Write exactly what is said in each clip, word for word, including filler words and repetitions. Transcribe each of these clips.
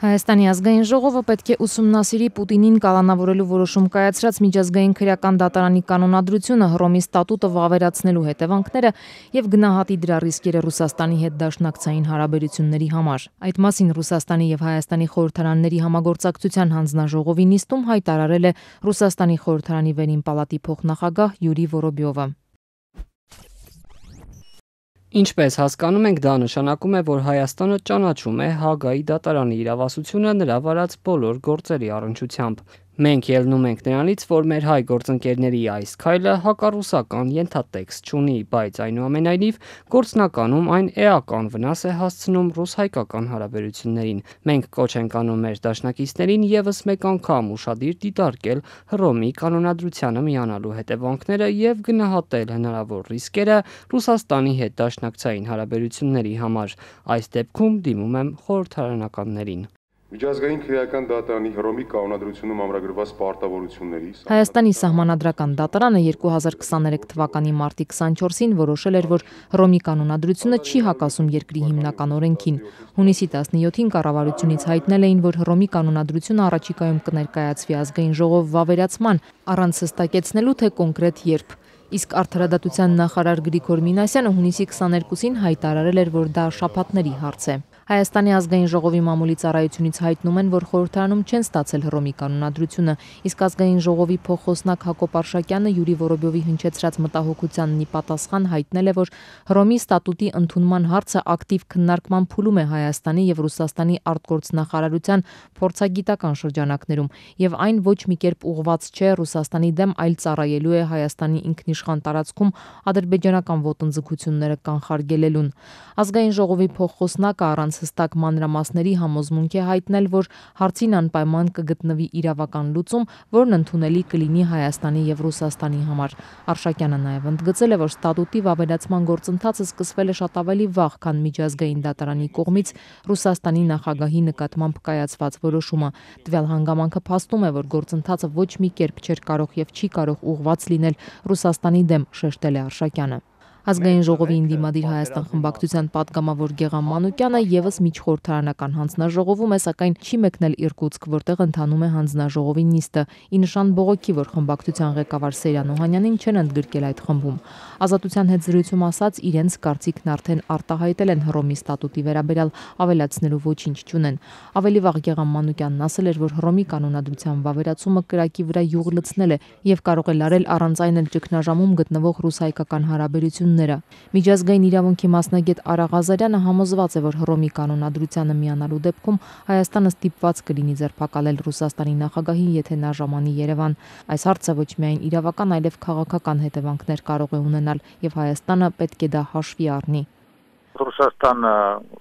Հայաստանի ազգային ժողովը պետք է ուսումնասիրի Պուտինին կալանավորելու որոշում կայացրած միջազգային քրեական դատարանի կանոնադրությունը, Հռոմի ստատուտը վավերացնելու հետևանքները եւ գնահատի դրա ռիսկերը Ռուսաստանի հետ դաշնակցային հարաբերությունների համար։ Այդ մասին Ռուսաստանի եւ Հայաստանի խորհրդարանների համագործակցության հանձնաժողովի նիստում հայտարարել է Ռուսաստանի խորհրդարանի վերին պալատի փոխնախագահ Յուրի Վորոբյովը։ Ինչպես հասկանում ենք, դա նշանակում է, որ Հայաստանը ճանաչում է Հաագայի դատարանի իրավասությունը նրա վարած բոլոր գործերի առնչությամբ։ Մենք ելնում ենք նրանից, որ մեր հայ գործընկերների այս քայլը հակառուսական ենթատեքստ չունի, բայց այնուամենայնիվ գործնականում այն էական վնաս է հասցնում ռուս-հայկական հարաբերություններին։ Մենք կոչ ենք անում մեր դաշնակիցներին ևս մեկ անգամ ուշադիր դիտարկել Հռոմի կանոնադրությանը միանալու հետևանքները եւ գնահատել հնարավոր ռիսկերը Ռուսաստանի հետ դաշնակցային հարաբերությունների համար։ Այս դեպքում դիմում եմ խորհրդարանականներին։ Միջազգային քրեական դատարանի Հռոմի կանոնադրությունում ամրագրված պարտավորությունների Հայաստանի սահմանադրական դատարանը երկու հազար քսաներեք թվականի մարտի քսանչորսին որոշել էր, որ Հռոմի կանոնադրությունը չի հակասում երկրի հիմնական օրենքին։ Հունիսի տասնյոթին կառավարությունից հայտնել էին, որ Հռոմի կանոնադրությունը առաջիկայում կներկայացվի ազգային ժողով վավերացման, առանց հստակեցնելու թե կոնկրետ երբ։ Իսկ արդարադատության նախարար Գրիգոր Մինասյանը հունիսի քսաներկուսին հայտարարել էր, որ դա շաբաթների հարց է։ Հայաստանի ազգային ժողովի մամուլի ծառայությունից հայտնում են, որ խորհրդարանում չեն ստացել Հռոմի կանոնադրությունը, իսկ ազգային ժողովի փոխխոսնակ Հակոբ Արշակյանը Յուրի Վորոբյովի հնչեցրած մտահոգությանն ի պատասխան հայտնել է, որ Հռոմի ստատուտի ընդունման հարցը ակտիվ քննարկման փուլում է Հայաստանի եւ Ռուսաստանի արտգործնախարարության փորձագիտական շրջանակներում, եւ այն ոչ մի կերպ ուղղված չէ Ռուսաստանի դեմ, այլ ծառայելու է Հայաստանի ինքնիշխան տարածքում ադրբեջանական ոտնձգությունները կանխարգելելուն։ Ազգային ժողովի փոխխոսնակը առանց հստակ մանրամասների համոզմունք է հայտնել, որ հարցին անպայման կգտնվի իրավական լուծում, որն ընդունելի կլինի Հայաստանի եւ Ռուսաստանի համար։ Արշակյանը նաեւ ընդգծել է, որ ստատուտի վավերացման գործընթացը սկսվել է շատ ավելի վաղ, քան միջազգային դատարանի կողմից Ռուսաստանի նախագահի նկատմամբ կայացված որոշումը։ Տվյալ հանգամանքը փաստում է, որ գործընթացը ոչ մի կերպ չէր կարող եւ չի կարող ուղղված լինել Ռուսաստանի դեմ, շեշտել է Արշակյանը։ Ազգային ժողովի ընդդիմադիր Հայաստան խմբակցության պատգամավոր Գեղամ Մանուկյանը ևս միջխորհրդարանական հանձնաժողովում է, սակայն չի մեկնել Իրկուտսկ, որտեղ ընթանում է հանձնաժողովի նիստը, ի նշան բողոքի, որ խմբակցության ղեկավար Սեյրան Օհանյանին չեն ընդգրկել այդ խմբում։ Ազատության հետ զրույցում ասաց, իրենց կարծիքն արդեն արտահայտել են Հռոմի ստատուտի վերաբերյալ, ավելացնելու ոչինչ չունեն։ Ավելի վաղ Գեղամ Մանուկյանն ասել էր, որ Հռոմի կանոնադրության վավերացումը կրակի վրա յուղ լցնել է եւ կարող է լարել առանց այն էլ ճգնաժամում գտնվող ռուս-հայկական հարաբերությունները։ Միջազգային իրավունքի մասնագետ Արա Ղազարյանը համոզված է, որ Հռոմի կանոնադրությանը միանալու դեպքում Հայաստանը ստիպված կլինի ձերբակալել Ռուսաստանի նախագահին, եթե նա ժամանի Երևան։ Այս հարցը ոչ միայն իրավական, այլև քաղաքական հետևանքներ կարող է ունենալ եւ Հայաստանը պետք է դա հաշվի առնի։ Ռուսաստանը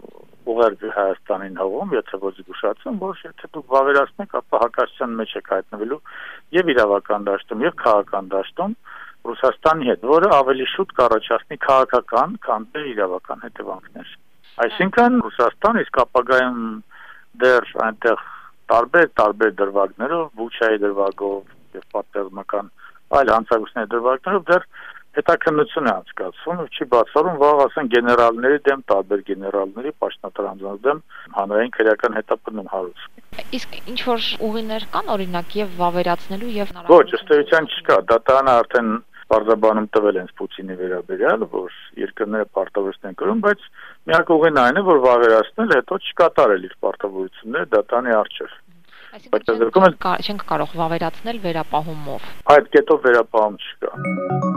ուղերձի Հայաստանին հողում, եթե ոչ զգուշացում, որ եթե դուք վավերացնեք, ապա հակասության մեջ եք հայտնվելու եւ իրավական դաշտում եւ քաղաքական դաշտում Ռուսաստանի հետ, որը ավելի շուտ կառաջացնի քաղաքական, քան թե իրավական հետևանքներ։ Այսինքն Ռուսաստան իսկ ապագայում դեռ այնտեղ տարբեր տարբեր դրվագներով, Բուչայի դրվագով եւ պատերազմական այլ հանցագործների դրվագներով դեռ հետաքննություն է անցկացվում, չի բացառում վաղ ասեն գեներալների դեմ, տարբեր գեներալների, պաշտոնատար անձանց դեմ հանրային քրեական հետապնդում հարուցվի։ Իսկ ինչ որ ուղիներ կան օրինակ եւ վավերացնելու եւ Ոչ, ըստ էության չկա, դատարանը արդեն Պարզաբանում տվել են Պուտինի վերաբերյալ, որ երկրները պարտավորություն են կրում, բայց միակ ուղին այն է, որ վավերացնել, հետո չկատարել իր պարտավորությունները դատարանի առջև։ Այսինքն չենք կարող վավերացնել վերապահումով։ Այդ կետով վերապահում չկա։